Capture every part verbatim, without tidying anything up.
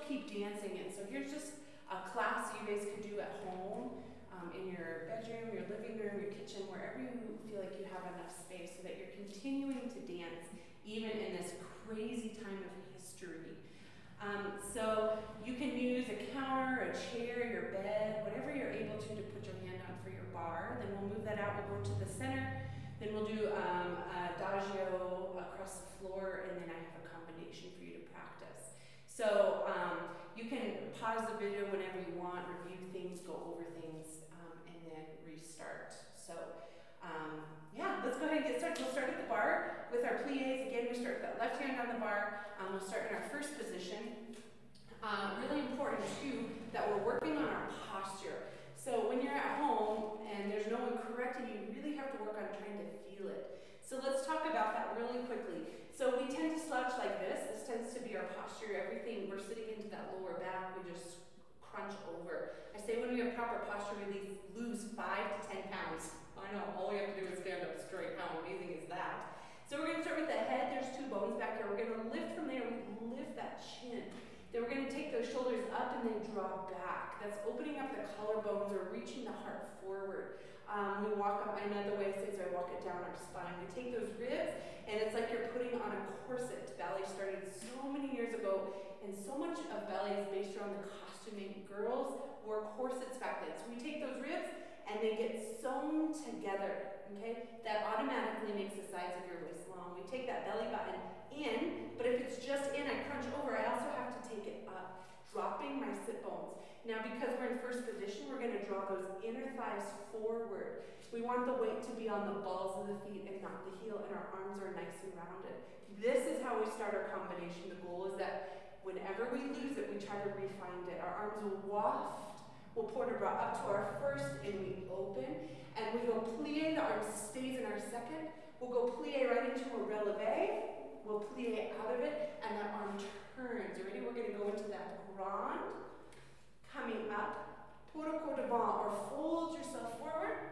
keep dancing in. So here's just a class you guys could do at home, um, in your bedroom, your living room, your kitchen, wherever you feel like you have enough space so that you're continuing to dance even in this crazy time of history. Um, so you can use a counter, a chair, your bed, whatever you're able to to put your hand on for your bar. Then we'll move that out, we'll go to the center. Then we'll do um, adagio across the floor, and then I have a combination for you to practice. So um, you can pause the video whenever you want, review things, go over things, um, and then restart. So um, yeah, let's go ahead and get started. We'll start at the bar with our plies. Again, we start with that left hand on the bar. Um, we'll start in our first position. Um, really important too that we're working on our posture. So when you're at home and there's no one correcting you, you really have to work on trying to feel it. So let's talk about that really quickly. So we tend to slouch like this. This tends to be our posture. Everything, we're sitting into that lower back, we just crunch over. I say when we have proper posture, we lose five to ten pounds. I know, all we have to do is stand up straight. How amazing is that? So we're gonna start with the head. There's two bones back here. We're gonna lift from there, we lift that chin. Then we're going to take those shoulders up and then draw back. That's opening up the collarbones or reaching the heart forward. Um, we walk up, I know the way I say, so I walk it down our spine. We take those ribs, and it's like you're putting on a corset. Ballet started so many years ago, and so much of ballet is based around the costuming. Girls wore corsets back then. So we take those ribs, and they get sewn together, okay? That automatically makes the sides of your waist long. We take that belly button in, but if it's just in, I crunch over, I also have to take it up, dropping my sit bones. Now, because we're in first position, we're gonna draw those inner thighs forward. We want the weight to be on the balls of the feet and not the heel, and our arms are nice and rounded. This is how we start our combination. The goal is that whenever we lose it, we try to refind it. Our arms will waft, we'll port a bras up to our first, and we open, and we go plie, the arm stays in our second. We'll go plie right into a releve. We'll plie out of it, and that arm turns. You ready? We're going to go into that grand, coming up, pour a coup de vent, or fold yourself forward,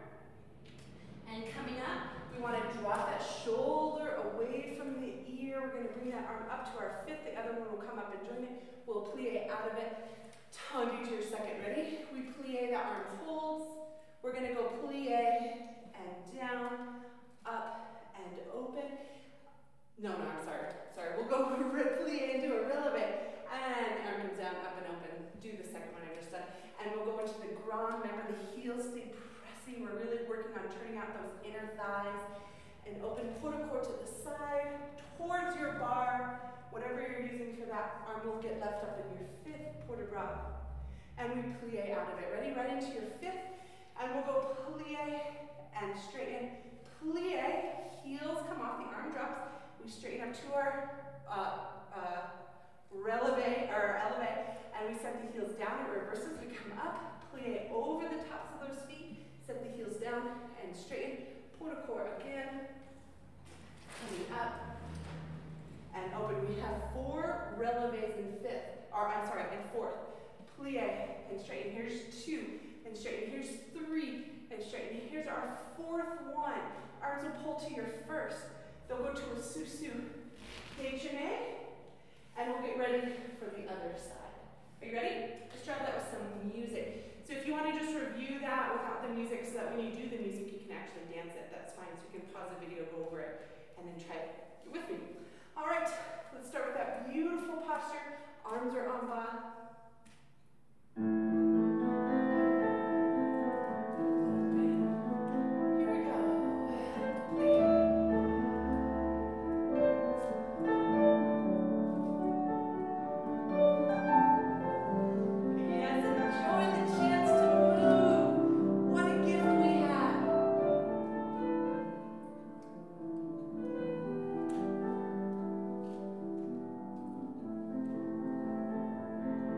and coming up, we want to drop that shoulder away from the ear. We're going to bring that arm up to our fifth. The other one will come up and join it. We'll plie out of it, tongue to your second. Ready? We plie, that arm holds. We're going to go plie and down, up and open. No, no, I'm sorry. Sorry. We'll go plie into a releve, and arm comes down, up and open. Do the second one I just done. And we'll go into the grand. Remember, the heels stay pressing. We're really working on turning out those inner thighs. And open, put a core to the side, towards your bar. Whatever you're using for that, arm will get left up in your fifth port de bras. And we plie out of it. Ready? Right into your fifth. And we'll go plie and straighten. Plie, heels come off, the arm drops. We straighten up to our uh, uh, releve, or eleve, and we set the heels down. It reverses. We come up, plie over the tops of those feet, set the heels down, and straighten. Port a core again, coming up, and open. We have four releves in fifth, or I'm sorry, in fourth. Plie and straighten. Here's two, and straighten. Here's three, and straighten. Here's our fourth one. Arms will pull to your first. They'll go to a sous-sous déjeuner, and we'll get ready for the other side. Are you ready? Let's try that with some music. So if you want to just review that without the music, so that when you do the music, you can actually dance it, that's fine. So you can pause the video, go over it, and then try it with me. All right, let's start with that beautiful posture. Arms are en bas. Thank you.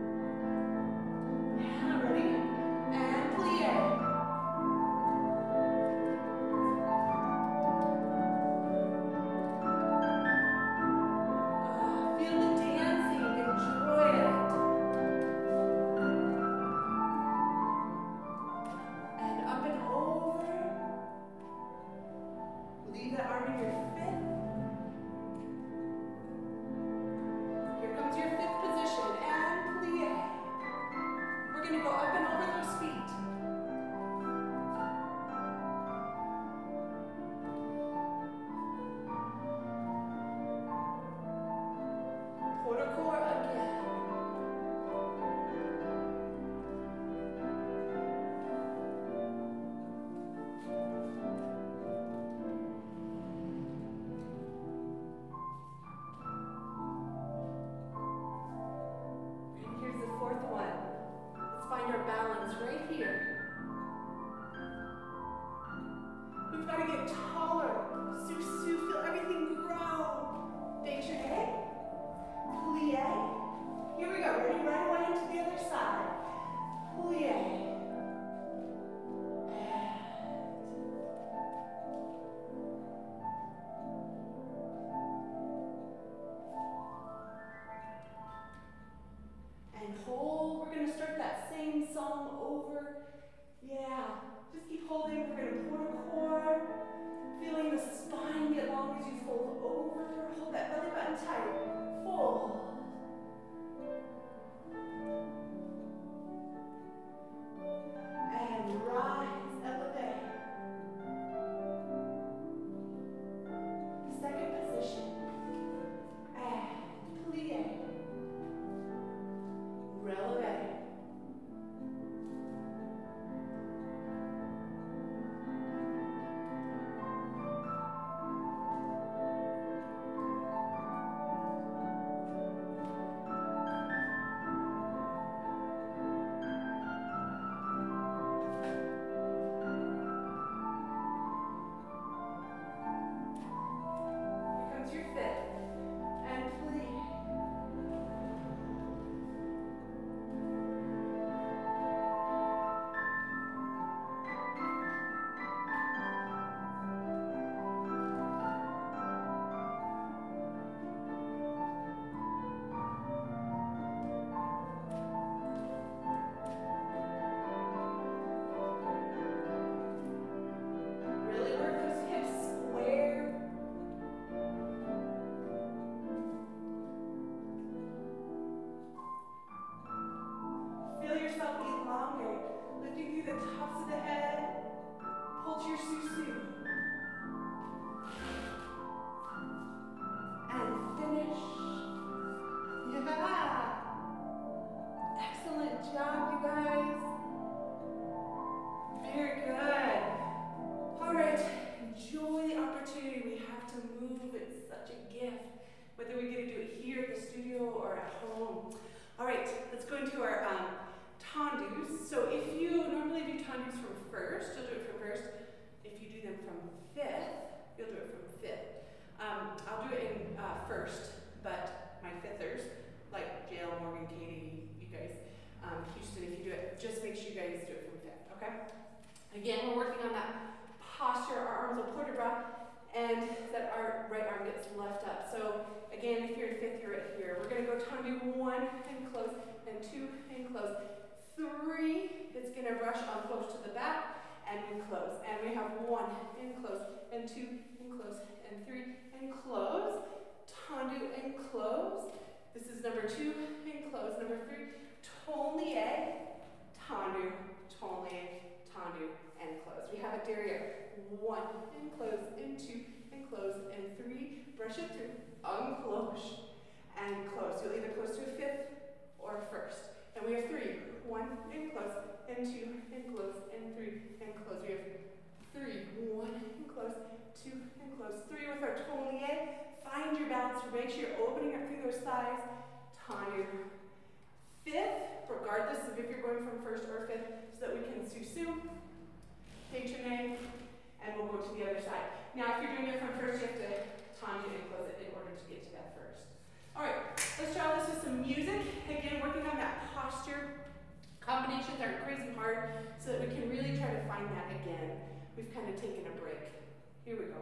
let's go into our um, tendus. So if you normally do tendus from first, you'll do it from first. If you do them from fifth, you'll do it from fifth. Um, I'll do it in uh, first, but my fifthers, like Jail, Morgan, Katie, you guys, um, Houston, if you do it, just make sure you guys do it from fifth, okay? Again, we're working on that posture, our arms will vertebra, and that our right arm gets left up. So again, if you're in fifth, you're right here. We're gonna go tendu one and close, and two and close. Three, it's gonna rush on close to the back, and we close. And we have one and close, and two and close, and three and close. Tendu and close. This is number two and close. Number three, tournier, tendu, tournier, tendu, and close. We have a derriere. One and close, and two and close, and three. Brush it through. Unclose and close. You'll either close to a fifth or a first. And we have three. One and close, and two and close, and three and close. We have three. One and close, two and close. Three with our tournier. Find your balance. Make sure you're opening up through those thighs. Tendu. Fifth, regardless of if you're going from first or fifth, so that we can sous-sus, détourner, and we'll go to the other side. Now, if you're doing it from first, you have to tendu and close it in order to get to that first. All right, let's try this with some music. Again, working on that posture. Combinations aren't crazy hard, so that we can really try to find that again. We've kind of taken a break. Here we go.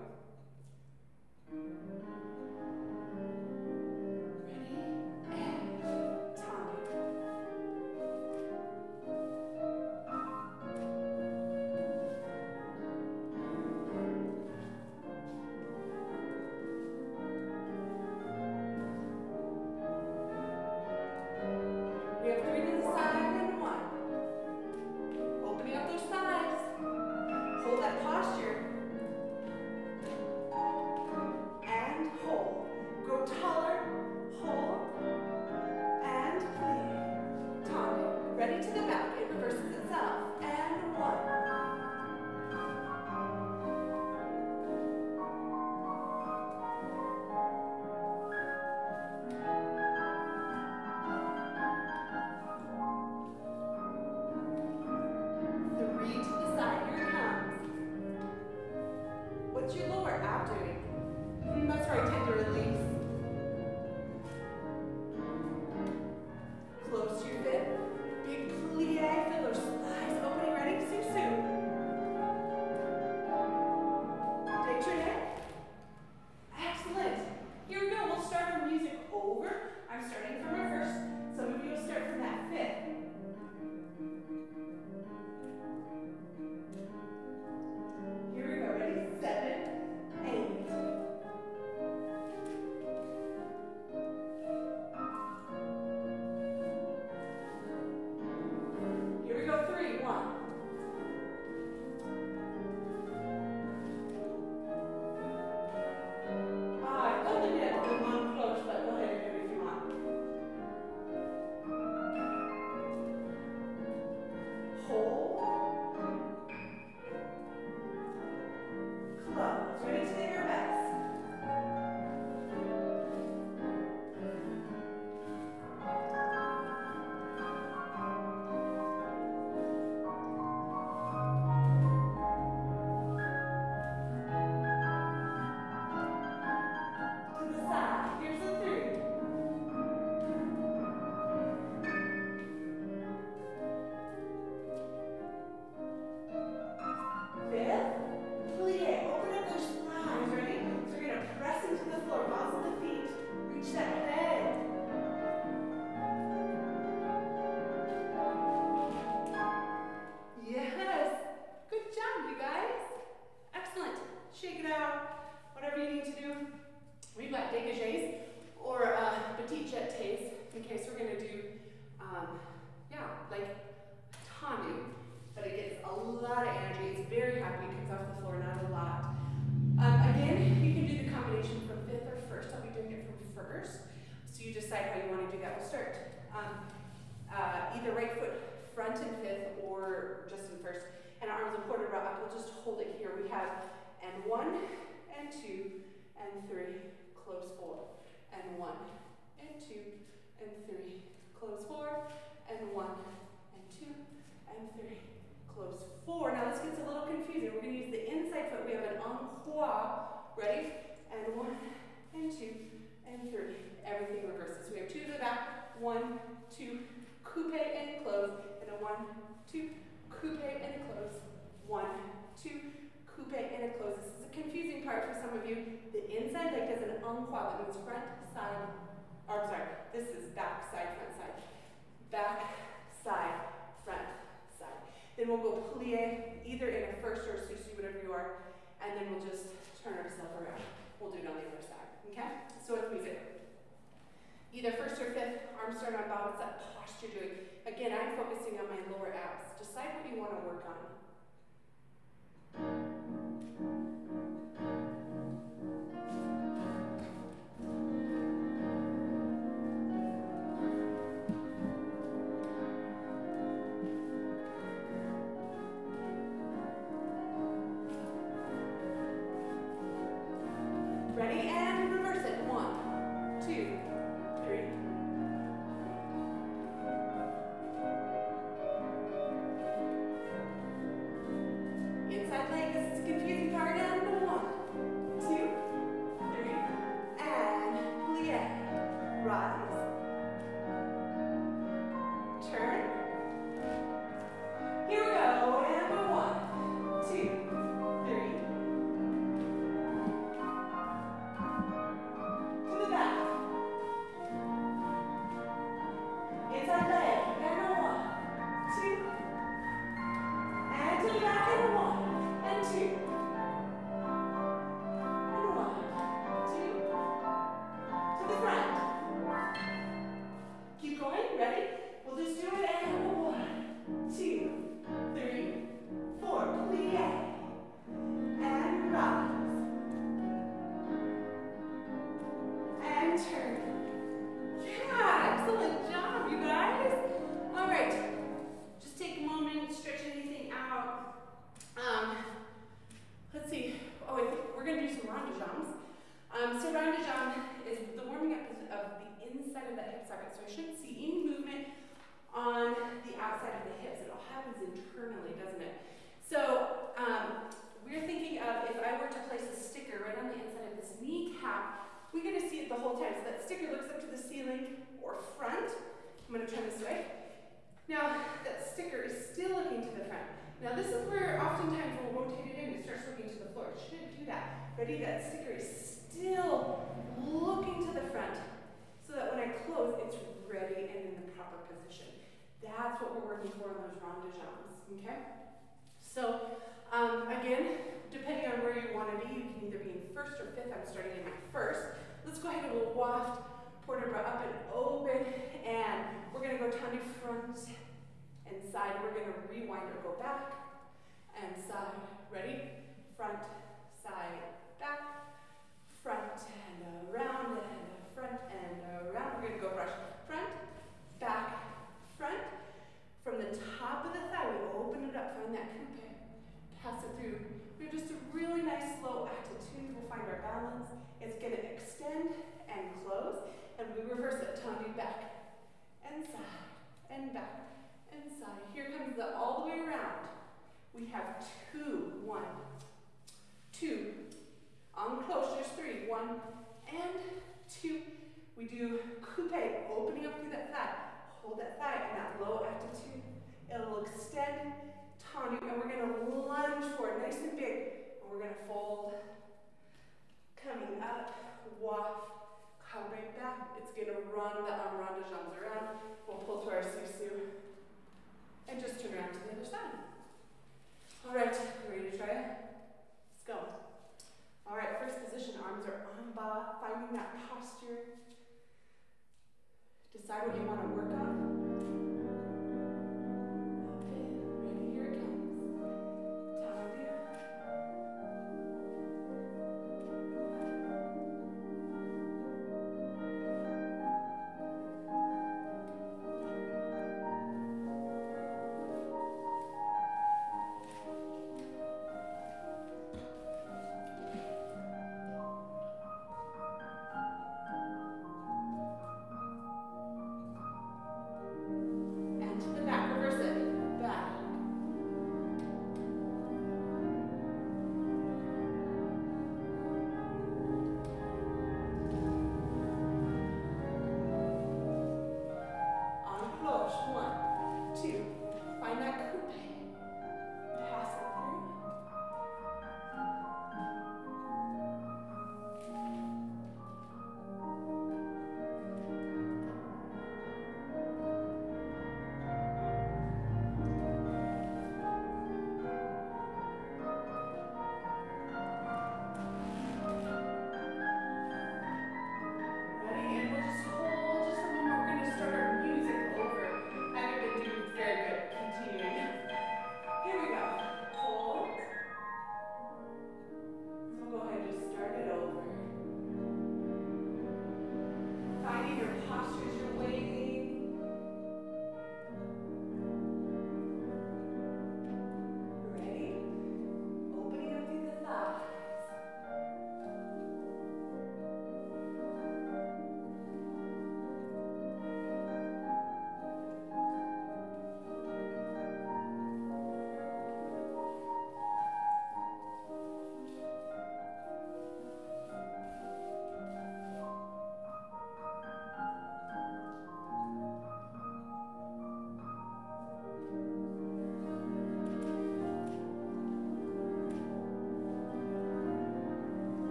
Ready? And one, and two, and three. Everything reverses. We have two to the back. One, two, coupe and close. And a one, two, coupe and a close. One, two, coupe and a close. This is a confusing part for some of you. The inside leg does an enquois. That means front, side, or I'm sorry, this is back, side, front, side. Back, side, front, side. Then we'll go plie, either in a first or a susu, whatever you are, and then we'll just turn ourselves around. We'll do it on the other side, okay? So it's music. Either first or fifth, arms start on bow. It's that posture doing. Again, I'm focusing on my lower abs. Decide what you want to work on. Ready? And reverse it. One, two, three. Inside leg, this is a confusing part. And one, two, three, and plie. Rise. Turn. Here we go. And one, two, three. To the back. Inside leg. And one, two. And to the back. And one, and two. And one, two. To the front. Keep going. Ready? We'll just do it. And one, two, three, four. Plie. And rise. And turn. Yeah, excellent job, you guys. All right, just take a moment, stretch anything out. Um, let's see. Oh, I think we're gonna do some ronde-jambes. Um, so ronde-jambe is the warming up of the inside of the hip socket. So I shouldn't see any movement on the outside of the hips. It all happens internally, doesn't it? So um, we're thinking of if I were to place a sticker right on the inside of this kneecap, we're going to see it the whole time. So that sticker looks up to the ceiling or front. I'm going to turn this way. Now, that sticker is still looking to the front. Now, this is where oftentimes we'll rotate it in. It starts looking to the floor. It shouldn't do that. Ready? That sticker is still looking to the front so that when I close, it's ready and in the proper position. That's what we're working for in those ronde-jambes, okay? So, um, again, depending on where you want to be, you can either be in first or fifth. I'm starting in my first. Let's go ahead and we'll waft port de bras up and open, and we're going to go tendu front and side. We're going to rewind or go back and side. Ready? Front, side, back, front and around, and front and around. We're going to go brush front, back, front. From the top of the thigh, we open it up, find that coupe, pass it through. We're just a really nice slow attitude. We'll find our balance. It's going to extend and close, and we reverse it. Tendu back and side and back and side. Here comes the all the way around. We have two, one, two. On close, there's three, one and two. We do coupe, opening up through that thigh. Hold that thigh and that low attitude. It'll extend, tendu, and we're going to lunge forward, nice and big. And we're going to fold, coming up, waft, come right back. It's going to run the um, ronde-jambes around. We'll pull to our susu, and just turn around to the other side. All right, ready to try it? Let's go. All right, first position, arms are en bas, finding that posture. Decide what you want to work on. Open, ready, here it comes. Tendu.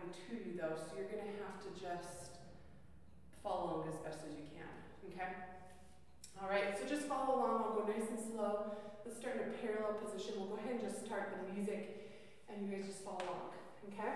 coming to you though, so you're gonna have to just follow along as best as you can, okay? All right, so just follow along. I'll go nice and slow. Let's start in a parallel position. We'll go ahead and just start the music, and you guys just follow along, okay?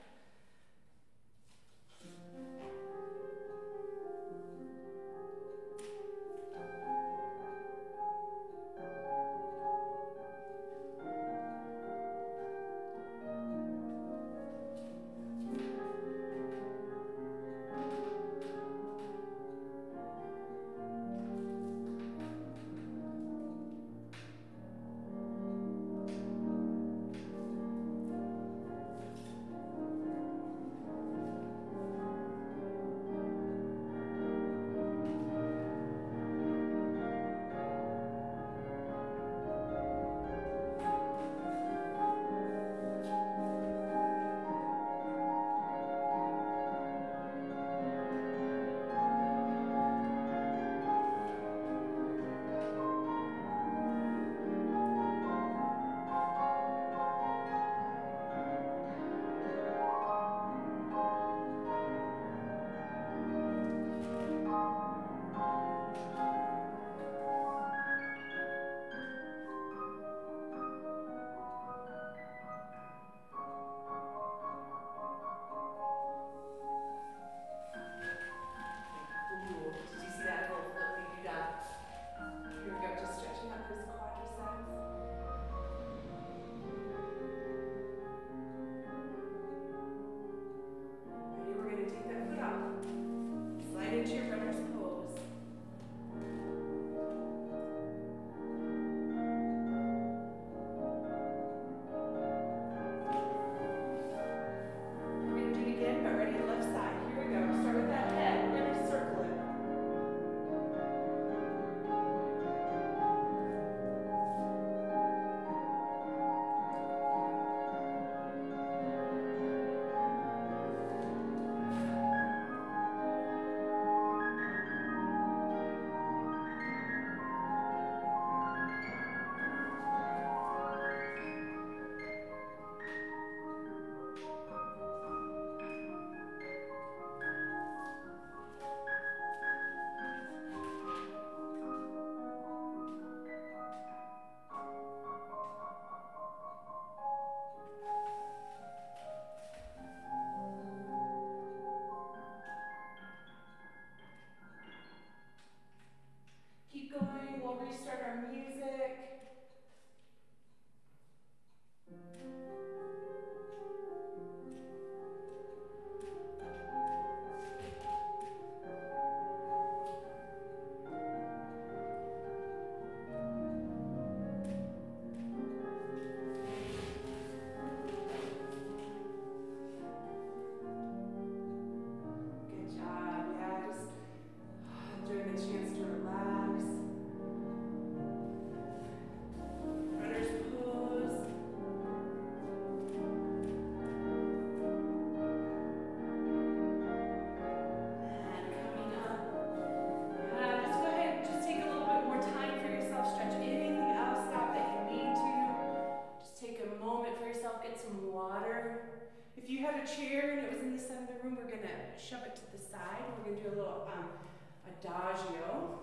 Chair and it was in the center of the room, we're going to shove it to the side. We're going to do a little um, adagio.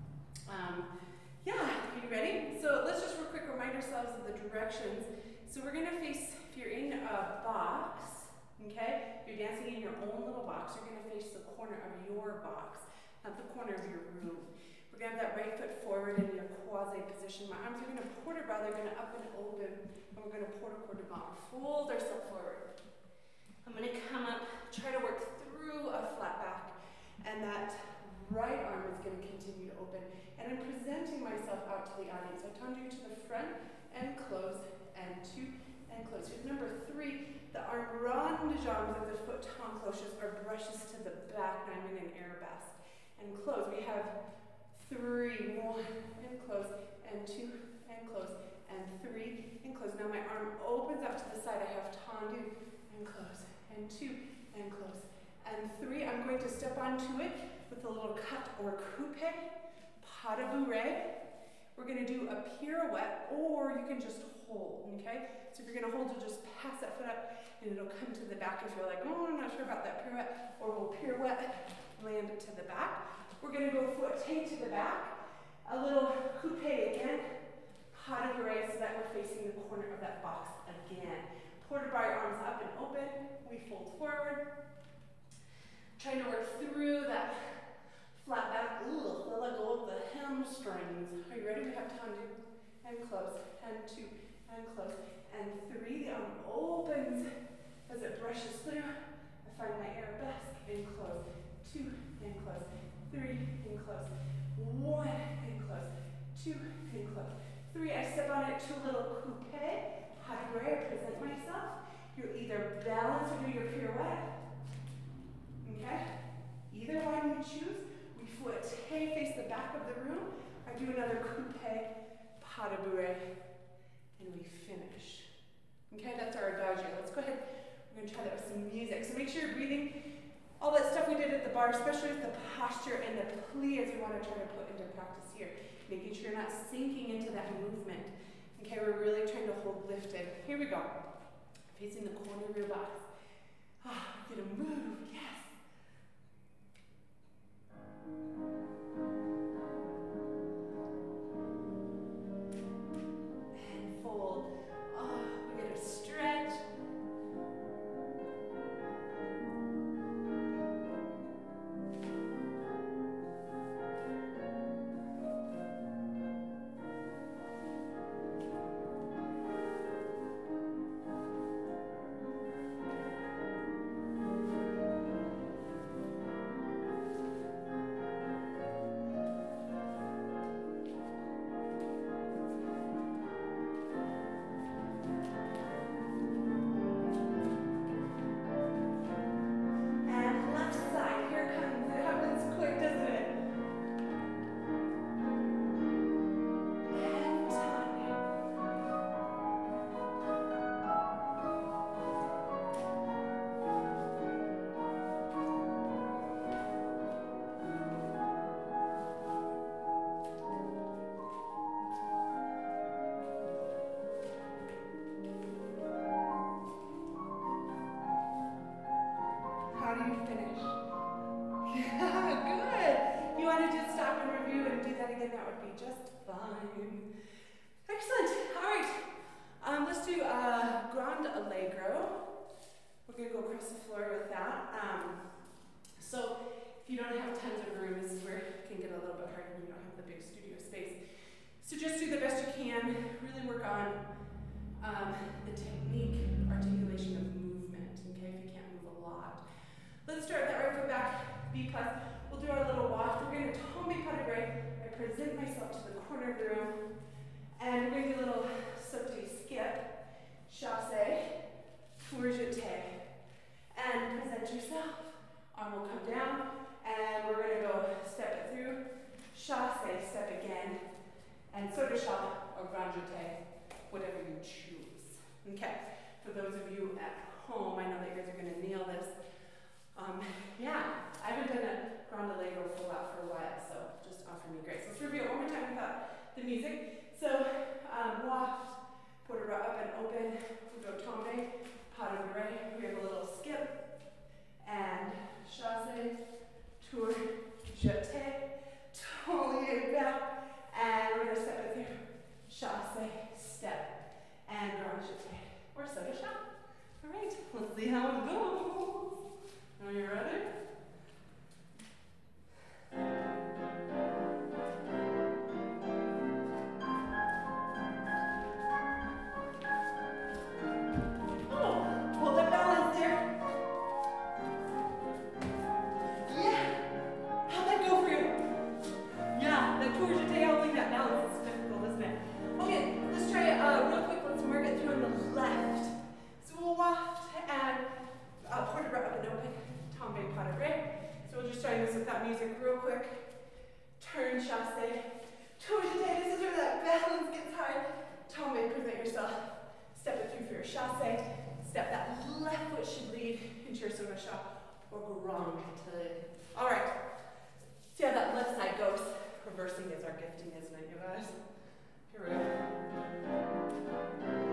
Um, yeah, are you ready? So let's just real quick remind ourselves of the directions. So we're going to face, if you're in a box, okay, you're dancing in your own little box, you're going to face the corner of your box, not the corner of your room. We're going to have that right foot forward in your quasi position. My arms are going to porter bow, they're going to up and open, and we're going to porter quarter bow. Fold ourselves forward. I'm going to come up, try to work through a flat back, and that right arm is going to continue to open. And I'm presenting myself out to the audience. I turned you to the front and close, and two and close. Here's number three. The arm ronde jambes of the foot encloches or brushes to the back. Now I'm in an arabesque. And close. We have three, one, and close, and two, and close, and three, and close. Now my arm opens up to the side. I have tendu, and close, and two, and close, and three. I'm going to step onto it with a little cut or coupe, pas de bourrée. We're going to do a pirouette, or you can just hold, okay? So if you're gonna hold, you'll just pass that foot up and it'll come to the back if you're like, oh, I'm not sure about that pirouette, or we'll pirouette, land it to the back. We're gonna go foot take to the back, a little coupe again, pas de bourrée so that we're facing the corner of that box again. Port de barre, arms up and open, we fold forward. Trying to work through that flat back, ooh, let go of the hamstrings. Are you ready? We have time to, and close, and two, and close, and three. The arm opens as it brushes through. I find my arabesque, and close, two, and close, three, and close, one, and close, two, and close, three. I step on it to a little coupe, pas de bourrée, I present myself. You'll either balance or do your pirouette. Okay? Either one you choose. We foot take, face the back of the room. I do another coupe, pas de bourrée, and we finish. Okay, that's our adagio. Let's go ahead. We're going to try that with some music. So make sure you're breathing. All that stuff we did at the bar, especially with the posture and the plie, as you want to try to put into practice here. Making sure you're not sinking into that movement. Okay, we're really trying to hold lifted. Here we go. Facing the corner of your box. Ah, get a move, yes. And fold. Oh, we get a stretch. How do you finish? Yeah, good. You want to just stop and review and do that again? That would be just fine. Excellent. All right. Um, let's do a grand allegro. We're going to go across the floor with that. Um, so if you don't have tons of room, this is where it can get a little bit harder when you don't have the big studio space. So just do the best you can. Really work on um, the technique, articulation of movement, okay, if you can't move a lot. Let's start that right foot back, B plus. We'll do our little waft. We're going to tombe pas de bourrée. I present myself to the corner of the room. And we're going to do a little sauté skip, chassé, tour jeté. And present yourself. Arm will come down. And we're going to go step it through, chassé, step again. And sauté chat or grand jeté, whatever you choose. Okay, for those of you at home, I know that you guys are going to nail this. Um, yeah, I haven't done a grand allegro full out for a while, so just offer me grace. Let's review it one more time without the music. So, um, waft, port de barre up and open, we go tombe, pas de bourrée, we have a little skip, and chassé, tour, jeté, tombe back, and we're going to step it through, chassé, step, and grand jeté, or sauté chat. All right, let's see how it goes. Are you ready? Oh, hold that balance there. Yeah. How'd that go for you? Yeah, that tour jeté, holding that balance is difficult, isn't it? Okay, let's try it uh, real quick. Let's mark it through on the left. So we'll waft and uh, port de barre up and open. Tombe pas de bourrée. So we'll just try this without music real quick. Turn, chassé. Tour jeté. This is where that balance gets hard. Tombe, present yourself. Step it through for your chassé. Step that left foot should lead into your sauté chat or grand jeté. All right. See how that left side goes. Reversing is our gifting, isn't it, you guys? Here we go.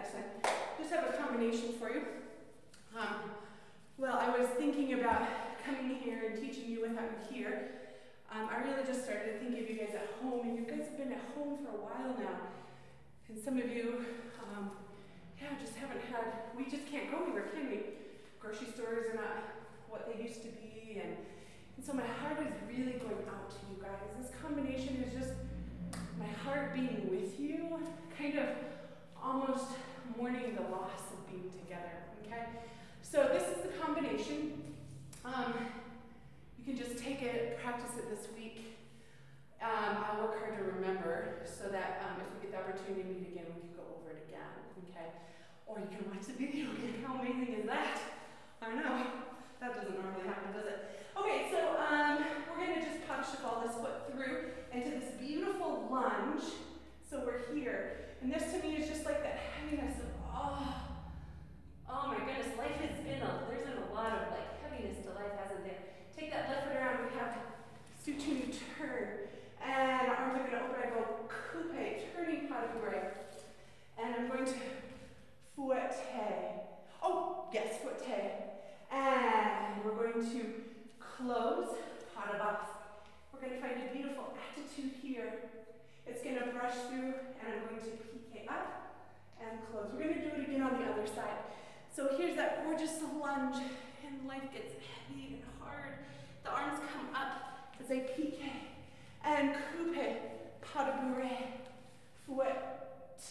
next time. Just have a combination for you. Um, well, I was thinking about coming here and teaching you without you here. Um, I really just started to think of you guys at home, and you guys have been at home for a while now. And some of you, um, yeah, just haven't had, we just can't go anywhere, can we? Grocery stores are not what they used to be, and, and so my heart is really going out to you guys. This combination is just my heart being with you, kind of almost mourning the loss of being together, okay? So this is the combination. Um, you can just take it, practice it this week. Um, I'll work hard to remember so that um, if we get the opportunity to meet again, we can go over it again, okay? Or you can watch the video again. How amazing is that? I know. That doesn't normally happen, does it? Okay, so um, we're going to just pop shuffle this foot through into this beautiful lunge. So we're here. And this to me is just like that heaviness of, oh, oh my goodness, life has been a, there's been a lot of like heaviness to life, hasn't there? Take that left foot around, we have Sutunu turn. And arms are going to open, I go coupe, turning pas de bourrée. And I'm going to fouette. Oh, yes, fouette. And we're going to close, pas de basque. We're going to find a beautiful attitude here. It's going to brush through, and I'm going to pique up and close. We're going to do it again on the other side. So here's that gorgeous lunge, and life gets heavy and hard. The arms come up as I pique and coupe, pas de bourrée, fouette.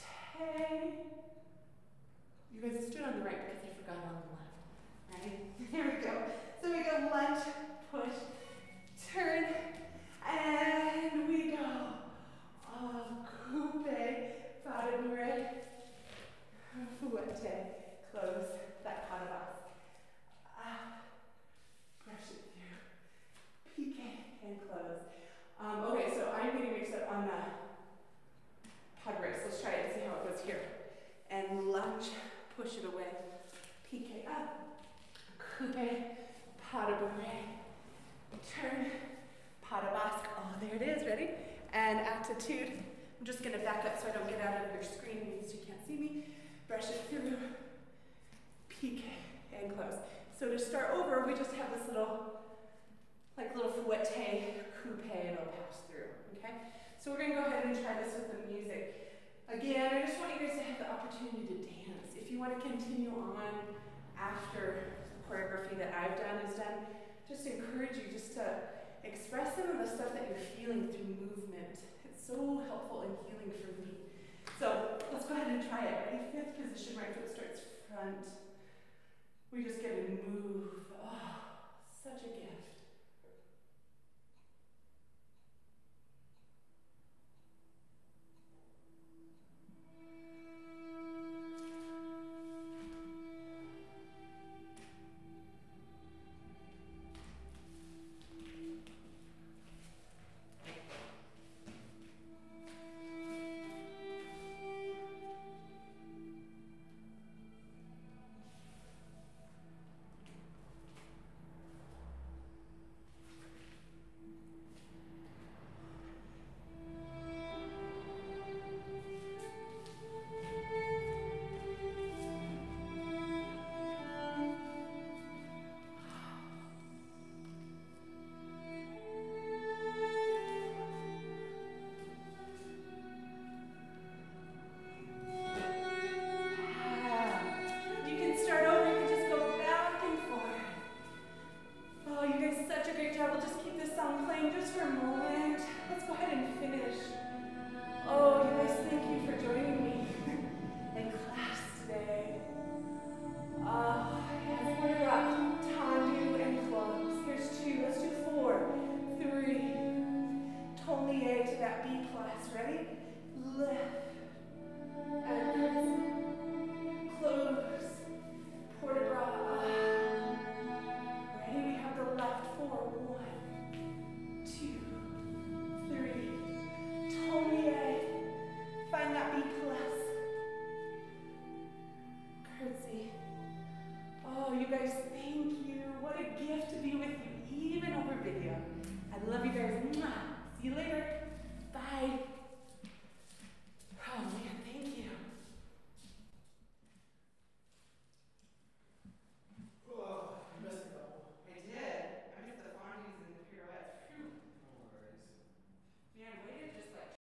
You guys stood on the right because I forgot on the left. Right? Here we go. So we go lunge, push, turn, and we go. Oh, coupe, pas de bourrée, fouette, close that pas de basque. Up, brush it through, pique, and close. Um, okay, so I'm getting mixed up on the pas de bourrée. So let's try it and see how it goes here. And lunge, push it away, pique up. Coupe, pas de bourrée, turn, pas de basque. Oh, there it is, ready? And attitude. I'm just going to back up so I don't get out of your screen because you can't see me. Brush it through, pique, and close. So to start over, we just have this little, like little fouette, coupe, and it'll pass through, okay? So we're going to go ahead and try this with the music. Again, I just want you guys to have the opportunity to dance. If you want to continue on after choreography that I've done is done, just encourage you just to express some of the stuff that you're feeling through movement. It's so helpful and healing for me. So let's go ahead and try it. Ready? Fifth position, right foot starts front. We just get to move. Oh, such a gift. guys, thank you. What a gift to be with you, even over video. I love you guys. See you later.